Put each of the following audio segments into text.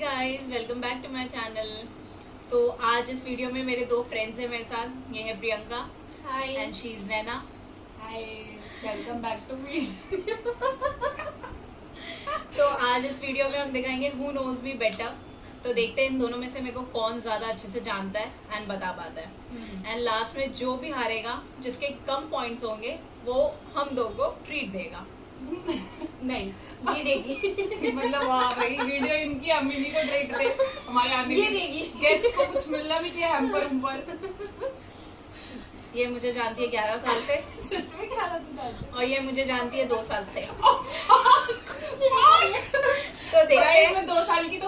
Guys, welcome back to my channel. तो आज इस वीडियो में मेरे दो फ्रेंड्स हैं मेरे साथ। ये है Priyanka, hi, and she is Naina. Hi, welcome back to me. तो आज इस वीडियो में हम दिखाएंगे हु नोज मी बेटर। तो देखते हैं इन दोनों में से मेरे को कौन ज्यादा अच्छे से जानता है एंड बता पाता है। एंड लास्ट में जो भी हारेगा, जिसके कम पॉइंट्स होंगे, वो हम दो को ट्रीट देगा। नहीं, ये देगी। मतलब वाह भाई, वीडियो इनकी अम्मी को ट्रीट दे, हमारे आदमी ये देगी। गेस्ट को कुछ मिलना भी चाहिए हैम्पर। ये मुझे जानती है 11 साल से। सच में 11 साल। और ये मुझे जानती है 2 साल से। तो देखते हैं 2 साल की तो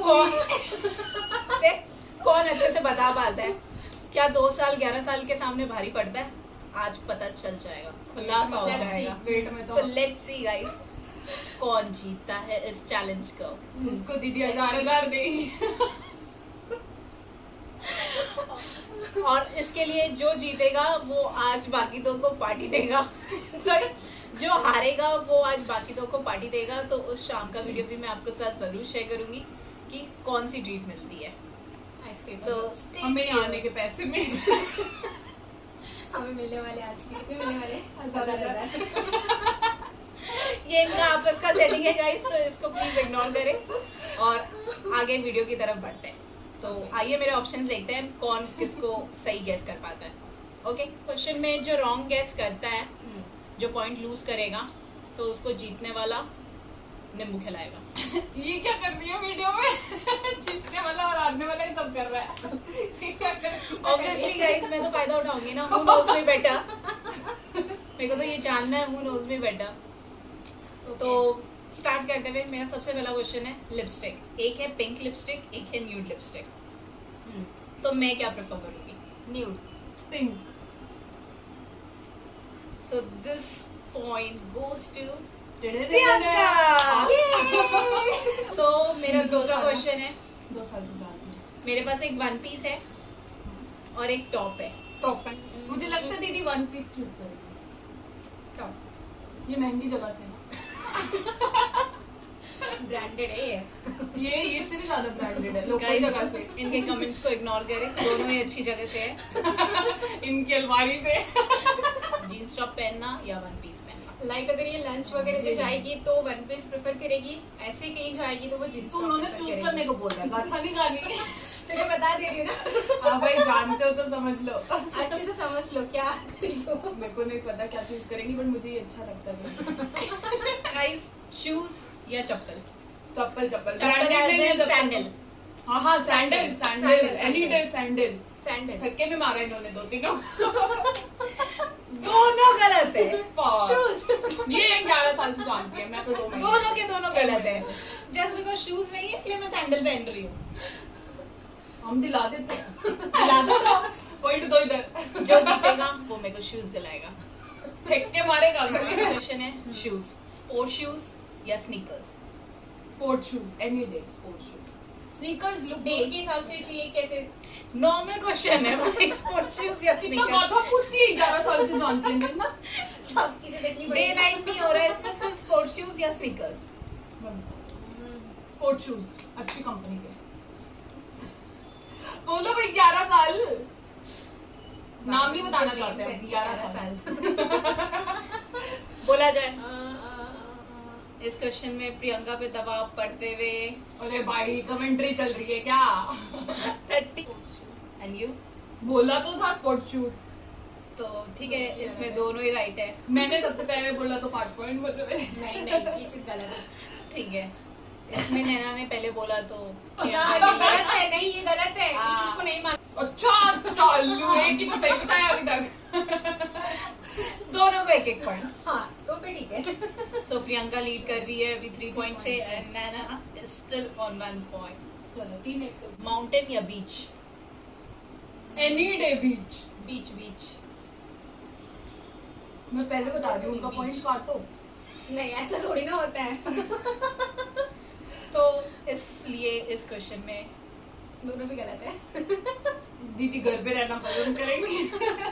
कौन अच्छे से बता पाता है। क्या 2 साल 11 साल के सामने भारी पड़ता है? आज पता चल जाएगा, खुलासा हो जाएगा। वेट में तो लेट्स सी गाइस, कौन जीतता है इस चैलेंज को। उसको दीदी 1000 देगी। और इसके लिए जो जीतेगा वो आज बाकी दो को पार्टी देगा। सॉरी, जो हारेगा वो आज बाकी दो को पार्टी देगा। तो उस शाम का वीडियो भी मैं आपके साथ जरूर शेयर करूंगी कि कौन सी ट्रीट मिलती है। तो हमें आने के पैसे में हमें मिलने वाले आज की कितने मिलने वाले? 1000। ये इनका आपस का सेटिंग है गाइस, तो इसको प्लीज इग्नोर करें और आगे वीडियो की तरफ बढ़ते हैं। तो आइए मेरे ऑप्शंस देखते हैं कौन किसको सही गैस कर पाता है। ओके, क्वेश्चन में जो रॉन्ग गैस करता है, जो पॉइंट लूज करेगा, तो उसको जीतने वाला नींबू खिलाएगा। ये क्या कर रही है वीडियो में? जीतने वाला और हारने वाला ही सब कर रहा है। ऑब्वियसली गाइस, मैं तो फायदा उठाऊंगी ना। Who knows me better. मेरे को तो ये जानना है हु नोज मी बेटर। तो स्टार्ट करते हुए मेरा सबसे पहला क्वेश्चन है लिपस्टिक। एक है पिंक लिपस्टिक, एक है न्यूड लिपस्टिक। तो मैं क्या प्रेफर करूंगी? Nude. Pink. So this point goes to Priyanka. So मेरा दूसरा क्वेश्चन है, 2 साल से जानती हूँ। मेरे पास एक वन पीस है और एक टॉप है। टॉप है। मुझे लगता है दीदी 1 पीस चूज करेगी। टॉप ये महंगी जगह से ब्रांडेड है ये इससे भी ज्यादा ब्रांडेड है, लोकल गाइस, जगह से। इनके कमेंट्स को इग्नोर करें, दोनों ही अच्छी जगह से है। इनकी अलमारी से। जीन्स टॉप पहनना या वन पीस पहनना। लाइक अगर ये लंच वगैरह पे जाएगी तो वन पीस प्रेफर करेगी, ऐसे कहीं जाएगी तो वो जींस तो उन्होंने चूज करने को बोला, गाथा नहीं गानी। तो मैं बता दे रही हूँ ना। हाँ भाई, जानते हो तो समझ लो। अच्छे से समझ लो क्या करेगी वो। मेरे को नहीं पता क्या चूज करेंगी, बट मुझे ये अच्छा लगता है। गाइस, शूज या चप्पल? चप्पल। सैंडल। हाँ, sandal. Any day sandal. Sandal. धक्के में मारा इन्होंने 2-3। दोनों गलत है। शूज। ये 11 साल से जानती है, मैं तो 2 महीने। दोनों के दोनों गलत है। जस्ट बिकॉज शूज नहीं है इसलिए मैं सैंडल पहन रही हूँ। हम दिला देते हैं। दिला दो पॉइंट दो इधर। जो जीतेगा वो मेरे को शूज दिलाएगा। फेंक के मारेगा। क्वेश्चन है शूज, स्पोर्ट शूज या sneakers? Sport shoes, any day sport shoes. Sneakers look day के हिसाब से चाहिए कैसे? नॉर्मल क्वेश्चन है भाई, स्पोर्ट शूज या कितना स्नीकर्स? गाथा पूछती है, 11 साल से जानती है ना। सब चीजें देखनी डे पड़ेगी। नाइट नहीं हो रहा है इसमें, सिर्फ स्पोर्ट शूज या स्नीकर्स। स्पोर्ट शूज अच्छी कंपनी के। बोलो भाई, 11 साल। नाम नहीं बताना चाहते हैं। 11 साल। बोला जाए इस क्वेश्चन में प्रियंका पे दबाव पड़ते हुए। अरे भाई, कमेंट्री चल रही है क्या? And you? बोला तो था स्पोर्ट शूज। तो ठीक है, इसमें दोनों ही राइट है। मैंने सबसे पहले बोला तो 5 पॉइंट बचे मेरे। नहीं, ये चीज गलत है। ठीक है, इसमें नैना ने पहले बोला तो हाँ, ये गलत है। नहीं, ये गलत है, इस चीज को नहीं मान। अच्छा, चालू है कि तो सही बताया अभी तक। दोनों को 1-1 पॉइंट। हाँ, तो फिर ठीक है। सो प्रियंका लीड कर रही है अभी 3 पॉइंट से, and Naina is still on 1 point. चलो 3-1 तो। माउंटेन या बीच? एनी डे बीच। बीच। बीच मैं पहले बता दी, उनका पॉइंट काटो। नहीं, ऐसा थोड़ी ना होता है। तो इसलिए इस क्वेश्चन में दोनों भी गलत है। दीदी घर पे रहना पसंद करेंगी।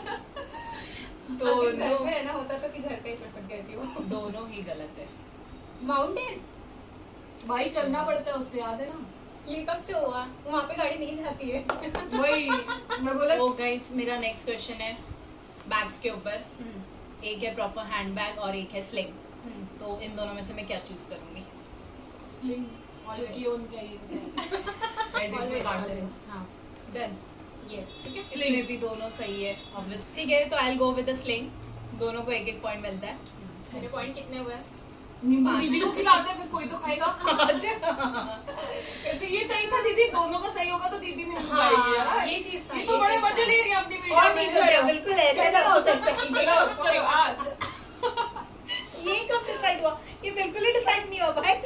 अगर घर पे रहना होता तो फिर घर पे ही प्रेफर करती हूँ। दोनों ही गलत है। माउंटेन। भाई चलना पड़ता है उस पे, याद है ना। ये कब से हुआ? वहाँ पे गाड़ी नहीं जाती है। वही मैं बोला। तो गाइस मेरा नेक्स्ट क्वेश्चन है बैग्स के ऊपर। एक है प्रॉपर हैंड बैग और एक है स्लिंग। तो इन दोनों में से मैं क्या चूज करूंगी? स्लिंग ऑलवेज उनका ही Always, always. हाँ डन ये ठीक है। इसमें भी दोनों सही है ऑब्वियस। ठीक है तो I will go with the sling. दोनों को एक एक पॉइंट मिलता है। मेरे पॉइंट कितने हुए? नींबू दीदी को खिलाते हैं फिर कोई तो खाएगा। अच्छा ऐसे ये सही था दीदी, दोनों का सही होगा तो दीदी ने हाँ, खाएगी यार। ये चीज था, ये तो ये बड़े चीज मजे था। ले रही है अपनी वीडियो और में। नहीं छोड़े बिल्कुल ऐसे नहीं हो सकता। चलो चलो आज ये कब डिसाइड हुआ? ये बिल्कुल ही डिसाइड नहीं हुआ भाई।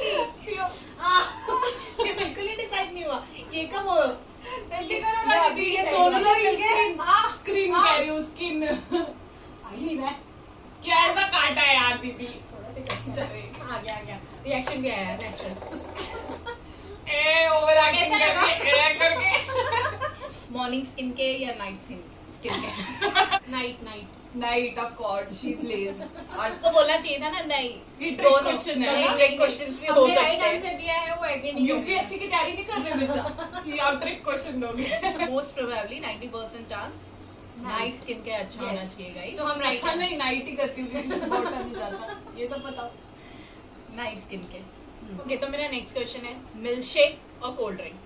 ये बिल्कुल ही डिसाइड नहीं हुआ। ये कब हो? जल्दी करो ना दीदी, ये दोनों लोग मिल गए। स्क्रीन कह रही हूँ, स्किन आई नहीं मैं क्या ऐसा काटा है यार दीदी। थोड़ा से आ गया रिएक्शन भी आया नेचुरल। ए ओवर कैसा लगा? करके मॉर्निंग स्किन के या नाइट स्किन के? Night night of course she is lazy. आपको बोलना चाहिए था ना नहीं। ये trick question है ना? ट्रिक क्वेश्चंस भी हो हमने सकते राइट हैं। आंसर दिया है, वो एग्री नहीं कर रही। यूपीएससी की तैयारी नहीं कर रहे बेटा कि आप ट्रिक क्वेश्चन दोगे। Most probably 90% chance night skin के अच्छा होना चाहिए गाइस। सो हम राइट अच्छा नहीं, नाइट ही करती हूँ क्योंकि सुबह उठा नहीं जाता, ये सब बताओ। नाइट स्किन के। ओके तो मेरा नेक्स्ट क्वेश्चन है मिल्क शेक और कोल्ड ड्रिंक।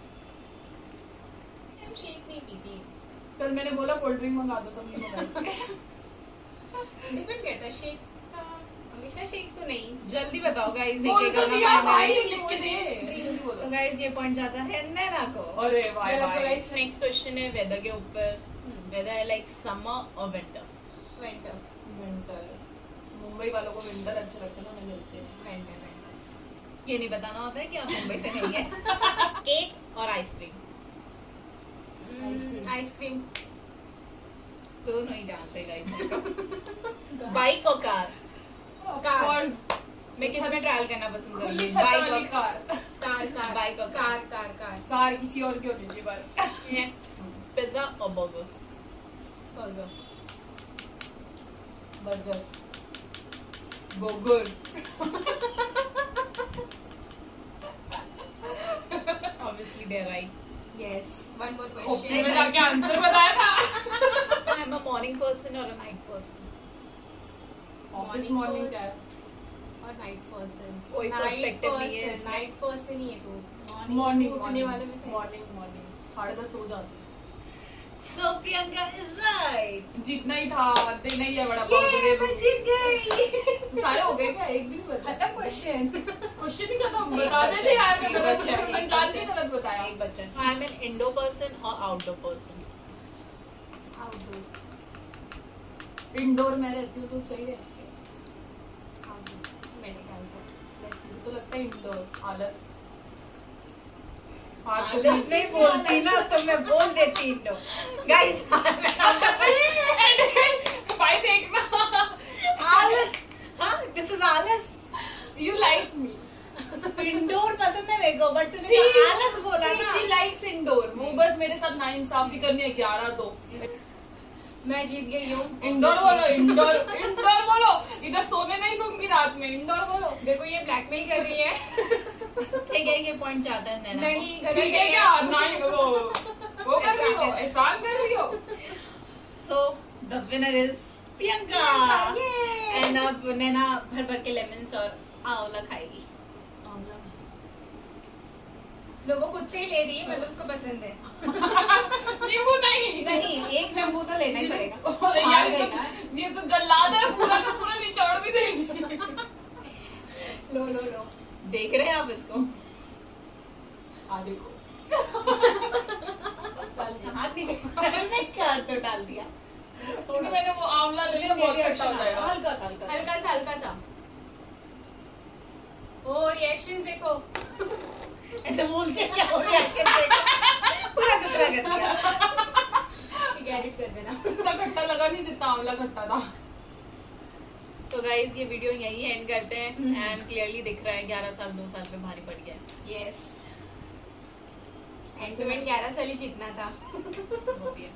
हम शेक नहीं पीती। कल मैंने बोला कोल्ड ड्रिंक मंगा दो, तब नहीं मंगाई। डिपेंड करता है शेक का, हमेशा शेक तो नहीं। जल्दी बताओ गाइस। बोल तो दिया भाई, लिख के दे जल्दी तो बोलो। गाइस ये पॉइंट जाता है नैना को। अरे भाई तो भाई गाइस नेक्स्ट क्वेश्चन है वेदर के ऊपर। वेदर आई लाइक समर और विंटर। Winter winter. मुंबई वालों को विंटर अच्छा लगता है ना, उन्हें मिलते हैं। विंटर ये नहीं बताना होता है कि आप मुंबई से नहीं है। केक और आइसक्रीम। आइसक्रीम दोनों ही जानते गाइस। बाइक और कार। Of car. course, मैं किस में ट्रैवल करना पसंद खुली करूंगी? छत बाइक वाली और कार। कार बाइक और कार कार कार कार किसी और की होनी चाहिए पर। पिज्जा और बर्गर। Burger burger. बोगर। Obviously they're right. Yes one more खोपड़ी में क्वेश्चन। जाके आंसर बताया था। I'm a morning person or a night person. Office morning क्या है? और नाइट पर्सन। कोई perspective नहीं है इसमें। नाइट पर्सन ही है तू। मॉर्निंग उठने वाले में से। मॉर्निंग 10:30 सो जाती So Priyanka is right. हूँ। जीतना ही था, देना ही है बड़ा पाव ये दे मैं दो। जीत गई। सारे हो गए क्या? एक भी नहीं बचा। खत्म क्वेश्चन। क्वेश्चन ही खत्म। एक बता बचा देते है, यार, एक मैं बचा गलत है, मैं एक जान बचा के है। गलत बताया। एक बच्चा। I'm an indoor person or outdoor person. Outdoor indoor में रहती हूँ तो सही रहती है। आउटडोर मेरे ख्याल से। Let's see. तो लगता है इंडोर। आलस। आलस नहीं बोलती ना तो मैं बोल देती इंडो। Guys भाई देखना। आलस। हाँ this is आलस। You like me. इंडोर पसंद है मेरे को बट तूने See, तो आलस बोला see, ना। she likes indoor. वो बस मेरे साथ नाइंसाफी करनी है। 11-2 मैं जीत गई हूँ। इंडोर बोलो। इंडोर इंडोर बोलो। इधर सोने नहीं दूंगी रात में। इंडोर बोलो। देखो ये ब्लैकमेल कर रही है। ठीक है ये पॉइंट जाता है नैना को। नहीं गलत ठीक है क्या? नहीं वो कर रही हो, एहसान कर रही हो। So the winner is Priyanka. Yay! And अब नैना भर भर के लेमन्स और आंवला खाएगी। लोगों खुद से ही ले रही है, मतलब उसको पसंद है। नींबू नहीं। नहीं एक नींबू तो लेना ही पड़ेगा। अरे यार ये तो जल्लाद है पूरा का पूरा, निचोड़ भी देंगे। लो लो लो। देख रहे हैं आप इसको? आधे को हाथ नीचे मैंने कर तो डाल दिया। क्योंकि मैंने वो आंवला ले लिया, बहुत खट्टा हो जाएगा। हल्का सा हल्का सा। हल्का सा हल्का सा। ओ रिएक्शंस देखो। ऐसे बोलते क्या हो रिएक्शन देखो। पूरा कतरा कर दिया। एडिट कर देना। इतना खट्टा लगा नहीं जितना आंवला खट्टा था। तो गाइज ये वीडियो यही एंड करते हैं एंड क्लियरली दिख रहा है 11 साल 2 साल में भारी पड़ गया। यस एंड टू एंड 11 साल ही जीतना था। वो भी है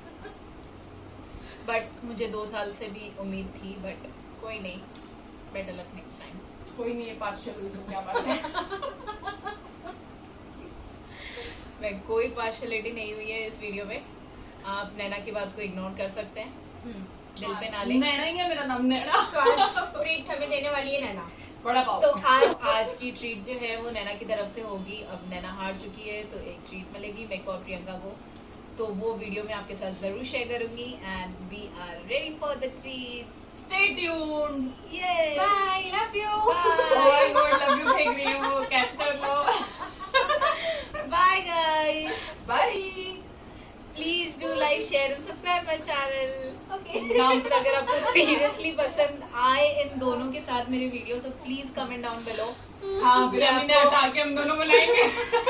बट मुझे 2 साल से भी उम्मीद थी बट कोई नहीं, बेटर लक नेक्स्ट टाइम। कोई नहीं है पार्शियल हुई तो क्या बात है। मैं कोई पार्शलिटी नहीं हुई है इस वीडियो में। आप नैना की बात को इग्नोर कर सकते हैं, दिल पे ना लें। नैना ही है मेरा नाम, नैना। तो आज ट्रीट हमें देने वाली है नैना। बड़ा पाव। तो आज की ट्रीट जो है वो नैना की तरफ से होगी। अब नैना हार चुकी है तो एक ट्रीट मिलेगी मेरे को और प्रियंका को, तो वो वीडियो मैं आपके साथ जरूर शेयर करूंगी। And we are ready for the treat. Stay tuned. ये bye, love you. Oh my God, love you फेंक रही हूँ, कैच कर लो। Bye guys, bye. Please do like share and subscribe my channel. Okay. नाम अगर आपको सीरियसली पसंद आए इन दोनों के साथ मेरे वीडियो तो प्लीज कमेंट डाउन बिलो। हाँ, फिर हम इन्हें हटा के हम दोनों बुलाएंगे।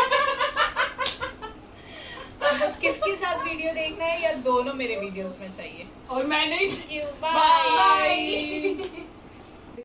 आपको किसके साथ वीडियो देखना है या दोनों मेरे वीडियोस में चाहिए? और मैं नहीं। Thank you. Bye. बाय।